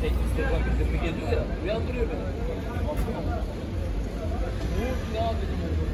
Instagram bildirimi geliyor ya, uyandırıyor beni. Ne oldu ya dedim orada.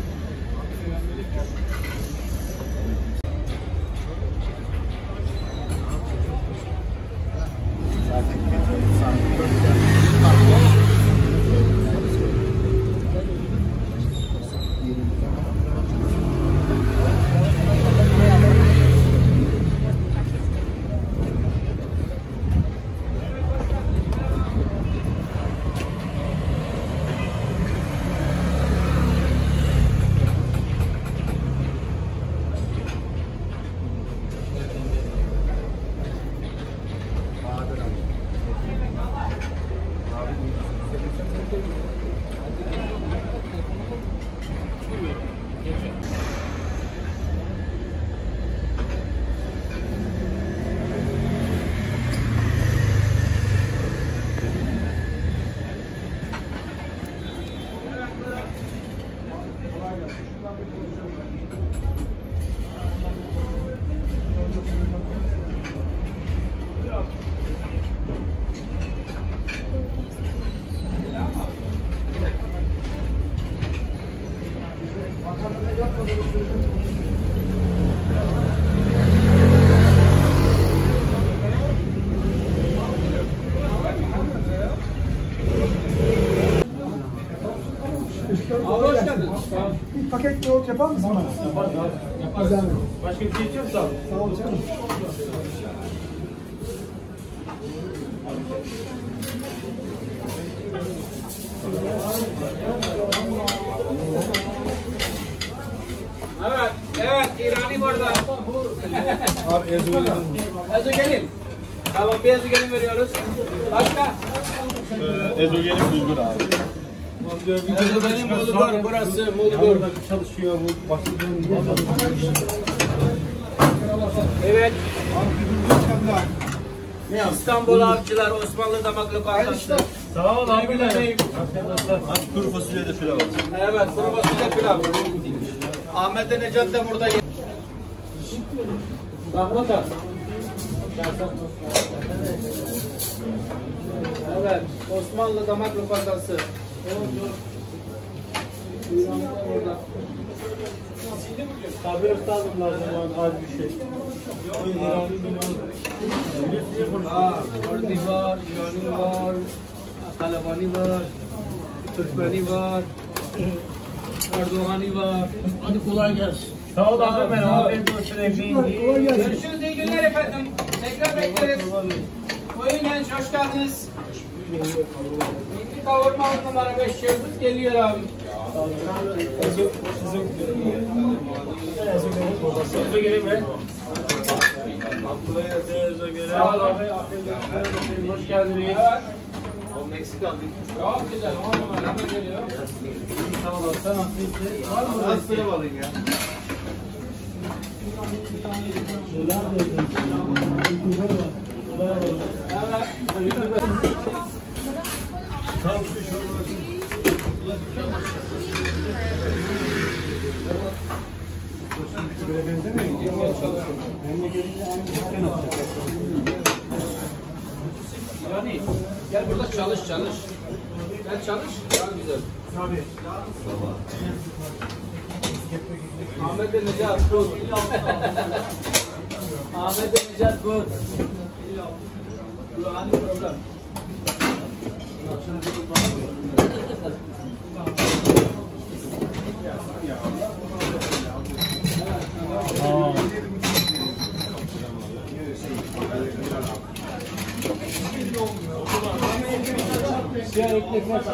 Abi hoş geldin. Bir paket yoğurt yapar mısın bana? Yaparız abi. Yaparız. Güzel. Başka bir şey içiyor musun abi? Sağ ol canım. Evet, evet, İrani burada. Abi Ezo gelin. Ezo gelin. Tamam, bir Ezo gelin veriyoruz. Başka? Ezo gelin bulgur abi. Ezo benim Mulgur, burası Mulgur. Çalışıyor bu başladığım. Evet. İstanbul Avcılar, Osmanlı Damak Lokantası. Sağ ol abi. Aç kuru fasulye de pilav alsın. Evet, kuru fasulye pilav. Ahmet de Necat da burada. Rahmet abi. Evet, Osmanlı Damak Lokantası. Tabii üstadım lazım az bir şey. Kurdi var, İrani var, Talabani var, Türkmeni var, Erdoğani var. Hadi kolay gelsin. Sağ ol abi ben afiyet olsun Kolay gelsin. Görüşürüz, iyi günler efendim. Tekrar bekleriz. Buyurun genç, hoş geldiniz. İki kavurma 10 numara 5 yıldız geliyor abi. Ezo gelin be. Sağ olun. Hoş geldiniz. Evet. O Meksika değil. Çok güzel, 10 numara hemen geliyor. Sağ ol sen afiyet. Var mı? Nasıl pilav alayım ya? Yani gel burada çalış. Gel çalış, daha güzel. Tabii. Ahmet de Necat Kut. Ahmet de Necat Kut. Kur'an'ı problem. Siyah ekmek var.